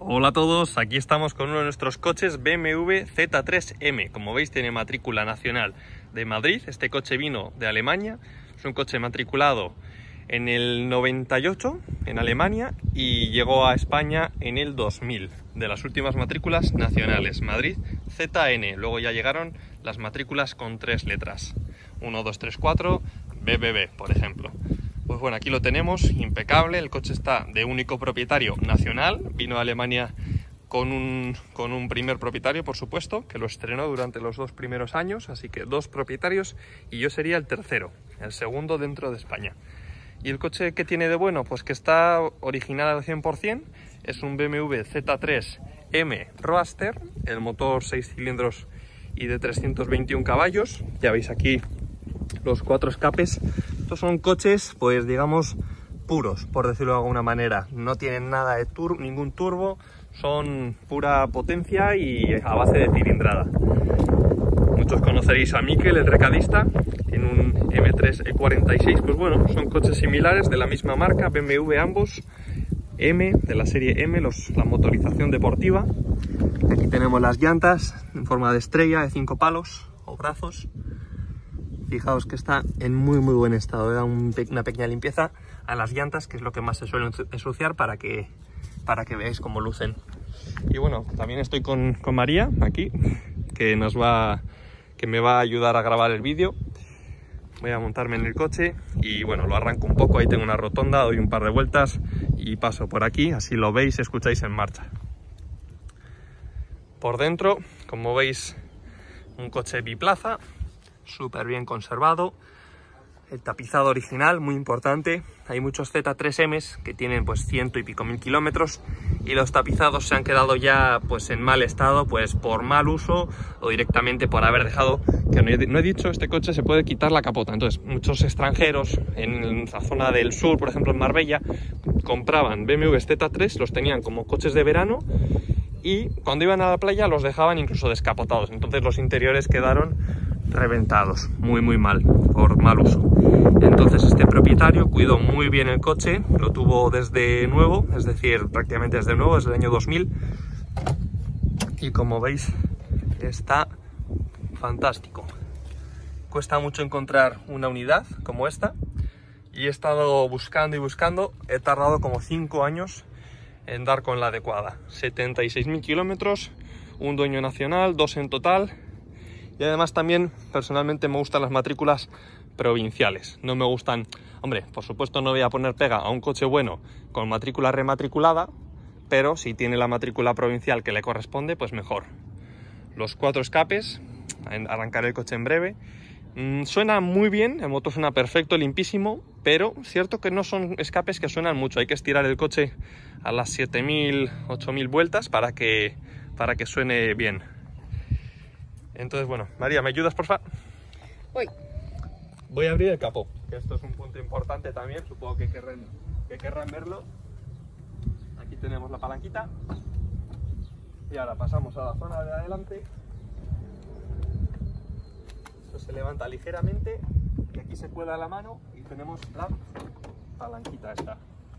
Hola a todos, aquí estamos con uno de nuestros coches BMW Z3M. Como veis tiene matrícula nacional de Madrid. Este coche vino de Alemania, es un coche matriculado en el 98 en Alemania y llegó a España en el 2000. De las últimas matrículas nacionales, Madrid ZN. Luego ya llegaron las matrículas con 3 letras, 1, 2, 3, 4, BBB, por ejemplo. Pues bueno, aquí lo tenemos, impecable. El coche está de único propietario nacional. Vino a Alemania con un primer propietario, por supuesto, que lo estrenó durante los 2 primeros años. Así que 2 propietarios y yo sería el tercero, el segundo dentro de España. ¿Y el coche que tiene de bueno? Pues que está original al 100%. Es un BMW Z3M Roadster, el motor 6 cilindros y de 321 caballos. Ya veis aquí los 4 escapes. Estos son coches, pues digamos, puros, por decirlo de alguna manera. No tienen nada de ningún turbo, son pura potencia y a base de cilindrada. Muchos conoceréis a Mikel, el recadista, en un M3 E46. Pues bueno, son coches similares de la misma marca, BMW ambos, M, de la serie M, la motorización deportiva. Aquí tenemos las llantas en forma de estrella de 5 palos o brazos. Fijaos que está en muy buen estado, da una pequeña limpieza a las llantas, que es lo que más se suelen ensuciar, para que veáis cómo lucen. Y bueno, también estoy con María aquí, que me va a ayudar a grabar el vídeo. Voy a montarme en el coche y bueno, lo arranco un poco. Ahí tengo una rotonda, doy un par de vueltas y paso por aquí, así lo veis y escucháis en marcha. Por dentro, como veis, un coche biplaza, súper bien conservado. El tapizado original, muy importante. Hay muchos Z3Ms que tienen pues 100 y pico mil kilómetros y los tapizados se han quedado ya pues en mal estado, pues por mal uso o directamente por haber dejado, que no he dicho, este coche se puede quitar la capota. Entonces muchos extranjeros en la zona del sur, por ejemplo en Marbella, compraban BMW Z3, los tenían como coches de verano y cuando iban a la playa los dejaban incluso descapotados. Entonces los interiores quedaron reventados, muy mal, por mal uso. Entonces este propietario cuidó muy bien el coche, lo tuvo desde nuevo, es decir, prácticamente desde nuevo, desde el año 2000. Y como veis, está fantástico. Cuesta mucho encontrar una unidad como esta y he estado buscando y buscando. He tardado como 5 años en dar con la adecuada. 76.000 kilómetros, un dueño nacional, 2 en total. Y además también, personalmente, me gustan las matrículas provinciales. No me gustan... Hombre, por supuesto no voy a poner pega a un coche bueno con matrícula rematriculada, pero si tiene la matrícula provincial que le corresponde, pues mejor. Los 4 escapes, arrancaré el coche en breve. Suena muy bien, el motor suena perfecto, limpísimo, pero cierto que no son escapes que suenan mucho. Hay que estirar el coche a las 7.000, 8.000 vueltas para que suene bien. Entonces, bueno, María, ¿me ayudas, por favor? Voy a abrir el capó, que esto es un punto importante también, supongo que querrán verlo. Aquí tenemos la palanquita. Y ahora pasamos a la zona de adelante. Esto se levanta ligeramente y aquí se cuela la mano y tenemos la palanquita esta.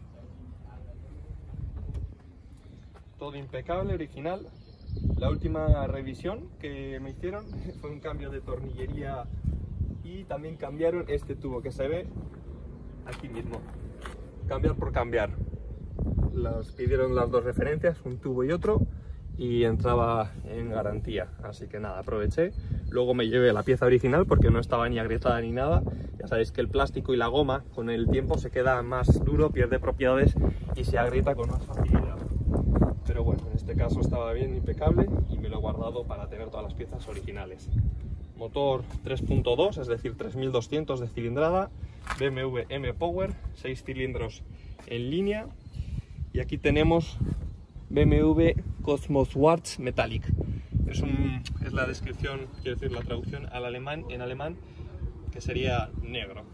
Todo impecable, original. La última revisión que me hicieron fue un cambio de tornillería y también cambiaron este tubo que se ve aquí mismo. Cambiar por cambiar. Las pidieron las 2 referencias, un tubo y otro, y entraba en garantía. Así que nada, aproveché. Luego me llevé la pieza original porque no estaba ni agrietada ni nada. Ya sabéis que el plástico y la goma con el tiempo se queda más duro, pierde propiedades y se agrieta con más facilidad. Pero bueno, en este caso estaba bien, impecable, y me lo he guardado para tener todas las piezas originales. Motor 3.2, es decir, 3200 de cilindrada, BMW M Power, 6 cilindros en línea. Y aquí tenemos BMW Cosmo Schwarz Metallic. Es la descripción, quiero decir, la traducción al alemán, en alemán, que sería negro.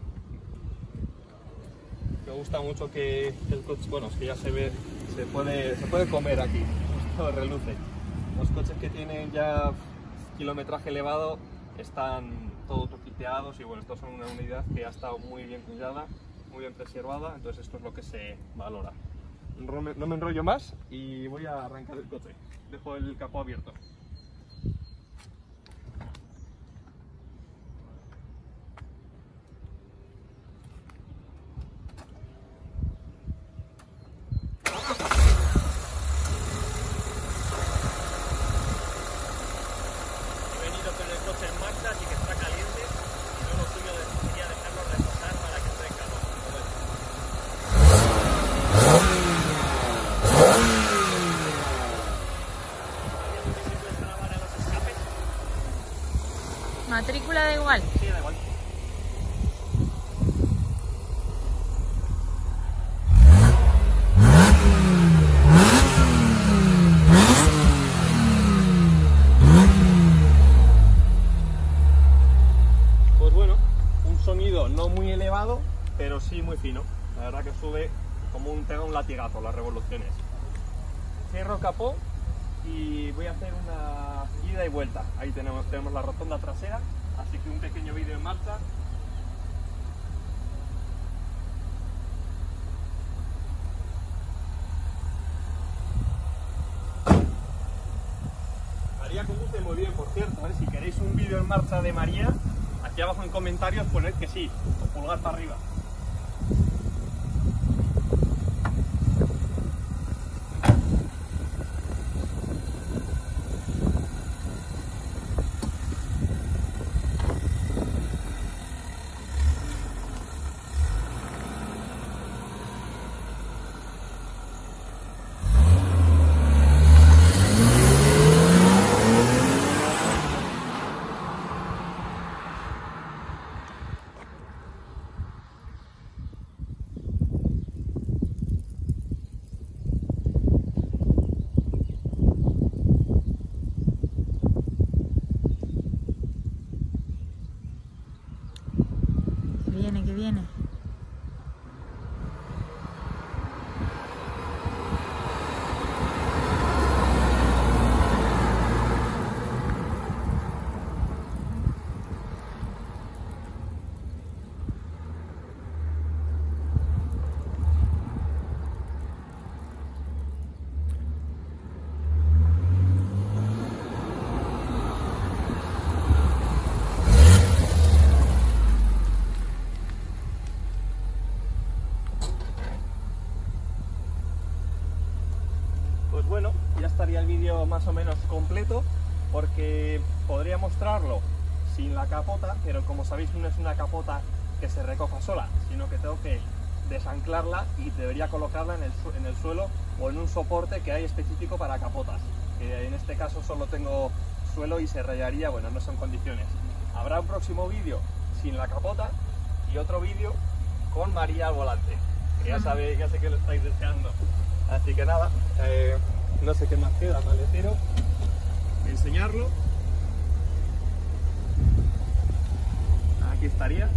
Me gusta mucho que el coche, bueno, es que ya se ve, se puede comer aquí, esto reluce. Los coches que tienen ya kilometraje elevado están todos toquiteados y bueno, estos son una unidad que ha estado muy bien cuidada, muy bien preservada, entonces esto es lo que se valora. no me enrollo más y voy a arrancar el coche. Dejo el capó abierto. He venido con el coche en marcha, así que está caliente. Y luego lo suyo sería dejarlo reposar para que esté en calor. Matrícula da igual. Sí, da igual. Pues bueno, un sonido no muy elevado, pero sí muy fino. La verdad que sube como pega un latigazo las revoluciones. Cierro capó y voy a hacer una ida y vuelta. Ahí tenemos la rotonda trasera, así que un pequeño vídeo en marcha. María conduce muy bien, por cierto, ¿eh? Si queréis un vídeo en marcha de María, aquí abajo en comentarios poned que sí, o pulgar para arriba. Que viene. Pues bueno, ya estaría el vídeo más o menos completo, porque podría mostrarlo sin la capota, pero como sabéis no es una capota que se recoja sola, sino que tengo que desanclarla y debería colocarla en el suelo o en un soporte que hay específico para capotas. En este caso solo tengo suelo y se rayaría, bueno, no son condiciones. Habrá un próximo vídeo sin la capota y otro vídeo con María al volante, que ya sé que lo estáis deseando. Así que nada, no sé qué más queda, maletero, enseñarlo. Aquí estaría.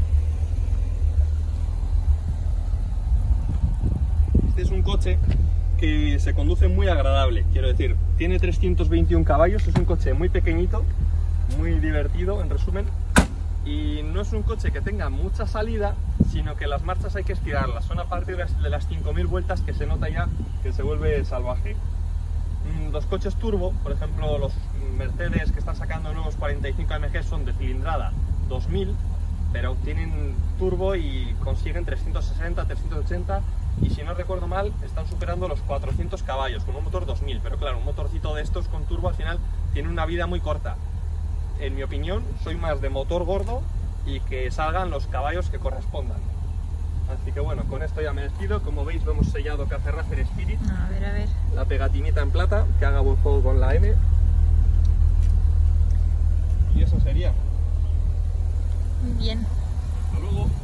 Este es un coche que se conduce muy agradable, quiero decir, tiene 321 caballos, es un coche muy pequeñito, muy divertido, en resumen, y no es un coche que tenga mucha salida, sino que las marchas hay que estirarlas, son a partir de las 5000 vueltas que se nota ya que se vuelve salvaje. Los coches turbo, por ejemplo los Mercedes que están sacando nuevos 45 AMG son de cilindrada 2000, pero tienen turbo y consiguen 360, 380 y si no recuerdo mal están superando los 400 caballos con un motor 2000, pero claro, un motorcito de estos con turbo al final tiene una vida muy corta. En mi opinión soy más de motor gordo y que salgan los caballos que correspondan. Así que bueno, con esto ya me despido. Como veis lo hemos sellado Café Racer Spirit. A ver. La pegatinita en plata, que haga buen juego con la M. Y eso sería. Muy bien. Hasta luego.